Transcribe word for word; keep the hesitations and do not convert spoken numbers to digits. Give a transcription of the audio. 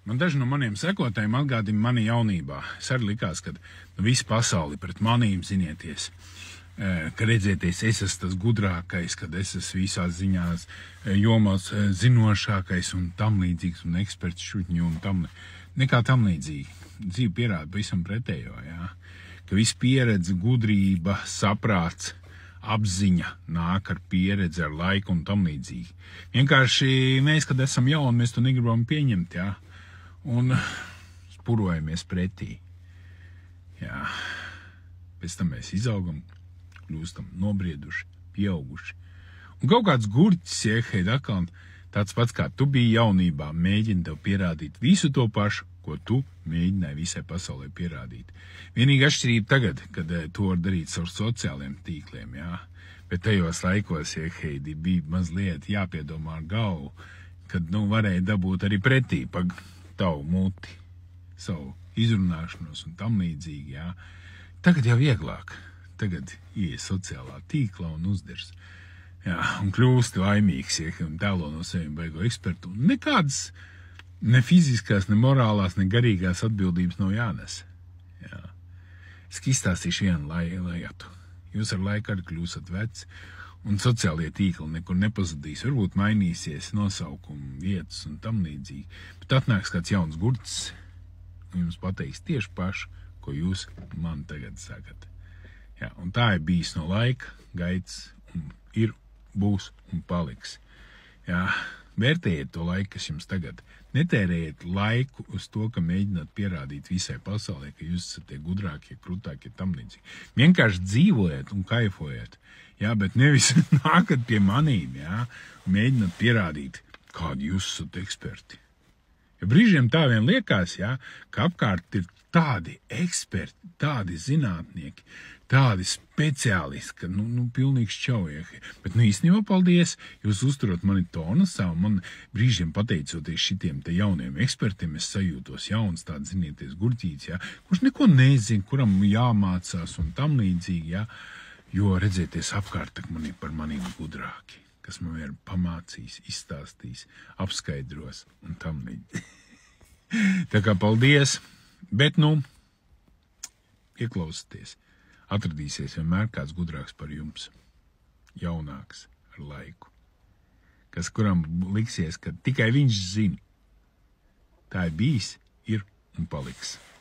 Man daži no maniem sekotājiem atgādina mani jaunībā. Es arī likās, ka nu, visi pasauli pret manīm zinieties. Ka redzieties, es esmu tas gudrākais, kad es esmu visās ziņās jomās zinošākais un tam līdzīgs un eksperts šutņu un tam. Nekā tam līdzīgi. Dzīve pierāda visam pretējo, jā. Ka viss pieredze, gudrība, saprāts, apziņa nāk ar pieredzi, ar laiku un tam līdzīgi. Vienkārši mēs, kad esam jauni, mēs to negribam pieņemt, jā. Un spurojamies pretī. Jā. Pēc tam mēs izaugam, kļūstam nobrieduši, pieauguši. Un kaut kāds gurķis, ieheid atkal tāds pats, kā tu biji jaunībā, mēģina tev pierādīt visu to pašu, ko tu mēģināji visai pasaulē pierādīt. Vienīga atšķirība tagad, kad to var darīt caur sociāliem tīkliem, jā. Bet tajos laikos, ieheidi, bija mazliet jāpiedomā ar galvu, kad, nu, varēja dabūt arī pretī pa tavu muti, savu izrunāšanos un tam līdzīgi, jā. Tagad jau vieglāk. Tagad ieies sociālā tīklā un uzders. Jā, un kļūsti laimīgs, ja, un tēlo no sevi baigo ekspertu. Un nekādas ne fiziskās, ne morālās, ne garīgās atbildības nav jānes. Jā. Es izstāstīšu vienu lai, laiatu. Jūs ar laiku arī kļūsat veci, un sociālie tīkli nekur nepazudīs. Varbūt mainīsies nosaukumu, vietas un tam līdzīgi. Bet atnāks kāds jauns gurķis, un jums pateiks tieši pašu, ko jūs man tagad sakat. Jā, un tā ir bijis no laika, gaitas, un ir, būs un paliks. Jā, vērtējiet to laiku, kas jums tagad. Netērējiet laiku uz to, ka mēģināt pierādīt visai pasaulē, ka jūs esat tie gudrākie, krūtākie, tam līdzīgi. Vienkārši dzīvojiet un kaifojiet, jā, bet nevis nākat pie manīm, jā, un mēģināt pierādīt, kādi jūs esat eksperti. Ja brīžiem tā vien liekas, jā, ka apkārt ir tādi eksperti, tādi zinātnieki, tādi speciālisti, ka, nu, nu pilnīgi šķaujieki. Bet, nu, īstenībā, paldies, jūs uzturot mani tonu savu, man brīžiem pateicoties šitiem te jauniem ekspertiem, es sajūtos jauns, tāds, zinieties, gurķīts, jā, kurš neko nezin, kuram jāmācās un tam līdzīgi, jā, jo redzieties apkārt, tak man ir par maniem gudrāki, kas man ir pamācījis, izstāstījis, apskaidros un tam līdzīgi. Tā kā paldies, bet, nu, ieklausieties. Atradīsies vienmēr kāds gudrāks par jums, jaunāks ar laiku, kas kuram liksies, ka tikai viņš zina. Tā ir bijis, ir un paliks.